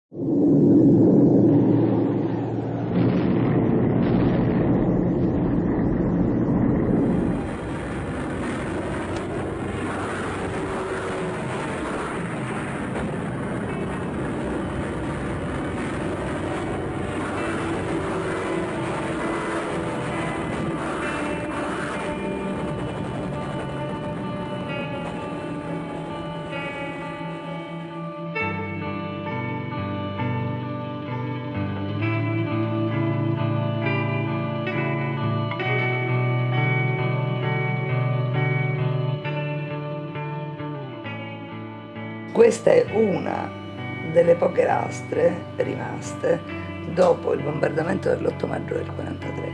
Questa è una delle poche lastre rimaste dopo il bombardamento dell'8 maggio del 43,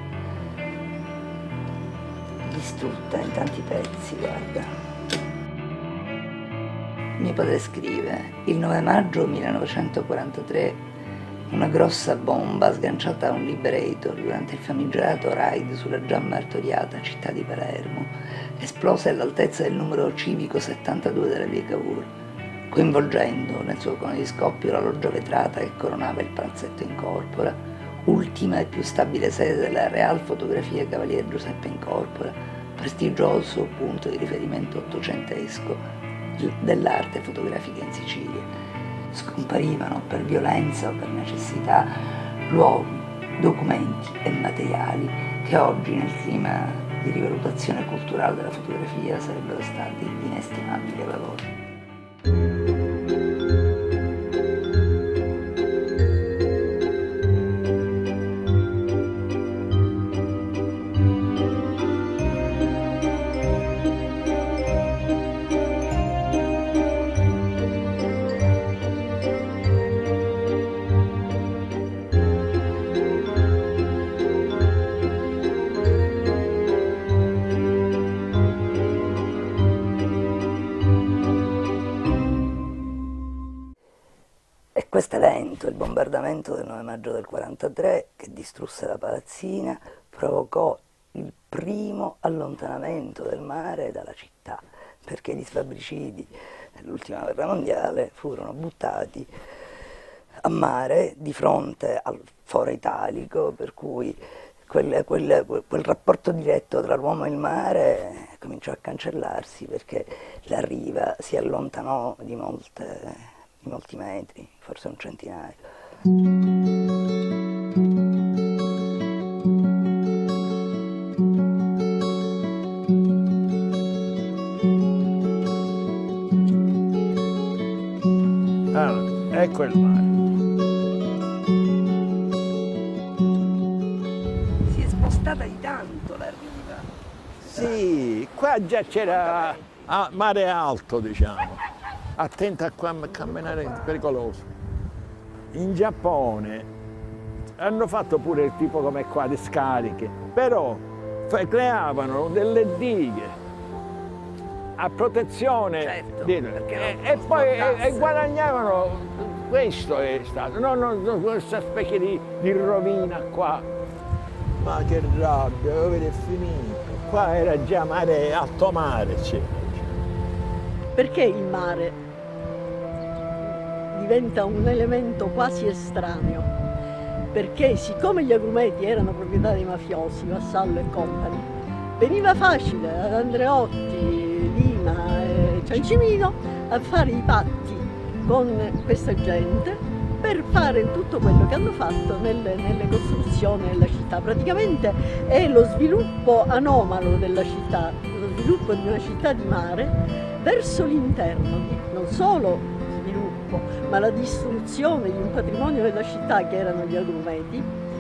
distrutta in tanti pezzi, guarda. Mio padre scrive: il 9 maggio 1943 una grossa bomba sganciata da un Liberator durante il famigerato raid sulla già martoriata città di Palermo esplose all'altezza del numero civico 72 della via Cavour, coinvolgendo nel suo cono di scoppio la loggia vetrata che coronava il palazzetto Incorpora, ultima e più stabile sede della Real Fotografia Cavaliere Giuseppe Incorpora, prestigioso punto di riferimento ottocentesco dell'arte fotografica in Sicilia. Scomparivano per violenza o per necessità luoghi, documenti e materiali che oggi nel clima di rivalutazione culturale della fotografia sarebbero stati di inestimabile valore. Questo evento, il bombardamento del 9 maggio del 43, che distrusse la palazzina, provocò il primo allontanamento del mare dalla città, perché gli sfabricidi dell'ultima guerra mondiale furono buttati a mare di fronte al Foro Italico, per cui quel rapporto diretto tra l'uomo e il mare cominciò a cancellarsi, perché la riva si allontanò di molti metri, forse un centinaio. Allora, ecco il mare. Si è spostata di tanto la riva. Sì, qua già c'era mare alto, diciamo. Attenta a camminare, pericoloso. In Giappone hanno fatto pure il tipo come qua di scariche, però creavano delle dighe a protezione, certo, e poi guadagnavano. Questo è stato, non questa specie di rovina qua. Ma che rabbia, dove è finito? Qua era già mare, alto mare c'era. Perché il mare diventa un elemento quasi estraneo? Perché siccome gli agrumeti erano proprietà dei mafiosi, Vassallo e compagni, veniva facile ad Andreotti, Lima e Ciancimino a fare i patti con questa gente per fare tutto quello che hanno fatto nelle costruzioni della città. Praticamente è lo sviluppo anomalo della città, lo sviluppo di una città di mare verso l'interno, non solo sviluppo, ma la distruzione di un patrimonio della città che erano gli agrumeti,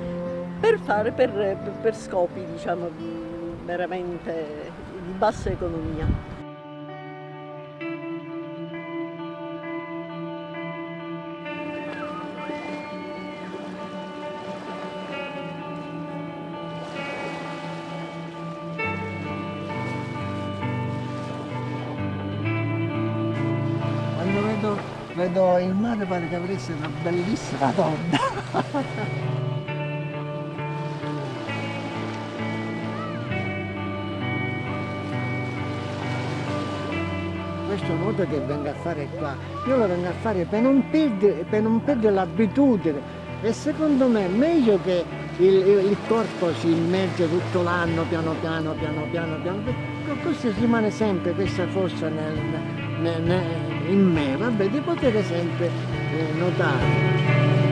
per scopi, diciamo, veramente di bassa economia. Vedo il mare, pare che avresti una bellissima donna. questo nuoto che vengo a fare qua, io lo vengo a fare per non perdere l'abitudine, e secondo me è meglio che il corpo si immerge tutto l'anno piano piano, così rimane sempre questa forza in me, vabbè, di poter sempre nuotare.